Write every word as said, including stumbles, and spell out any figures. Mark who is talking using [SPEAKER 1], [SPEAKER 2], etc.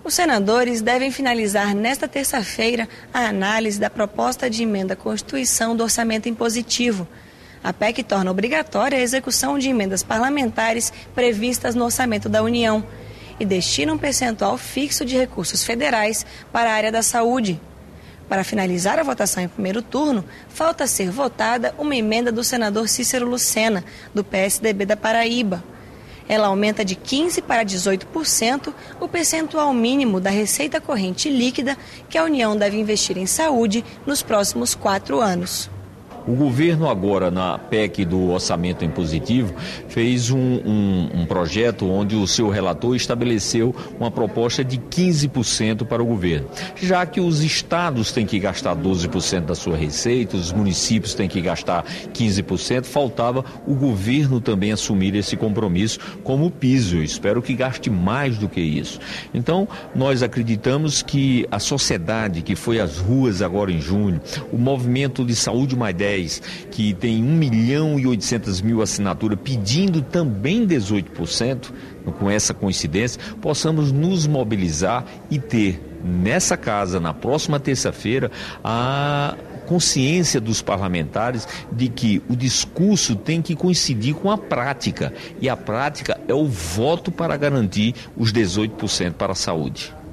[SPEAKER 1] Os senadores devem finalizar nesta terça-feira a análise da proposta de emenda à Constituição do Orçamento Impositivo. A P E C torna obrigatória a execução de emendas parlamentares previstas no Orçamento da União e destina um percentual fixo de recursos federais para a área da saúde. Para finalizar a votação em primeiro turno, falta ser votada uma emenda do senador Cícero Lucena, do P S D B da Paraíba. Ela aumenta de quinze por cento para dezoito por cento o percentual mínimo da receita corrente líquida que a União deve investir em saúde nos próximos quatro anos.
[SPEAKER 2] O governo agora, na P E C do Orçamento Impositivo, fez um, um, um projeto onde o seu relator estabeleceu uma proposta de quinze por cento para o governo. Já que os estados têm que gastar doze por cento da sua receita, os municípios têm que gastar quinze por cento, faltava o governo também assumir esse compromisso como piso. Eu espero que gaste mais do que isso. Então, nós acreditamos que a sociedade que foi às ruas agora em junho, o movimento de Saúde Mais dez, que tem um milhão e oitocentas mil assinaturas pedindo também dezoito por cento, com essa coincidência, possamos nos mobilizar e ter nessa casa, na próxima terça-feira, a consciência dos parlamentares de que o discurso tem que coincidir com a prática, e a prática é o voto para garantir os dezoito por cento para a saúde.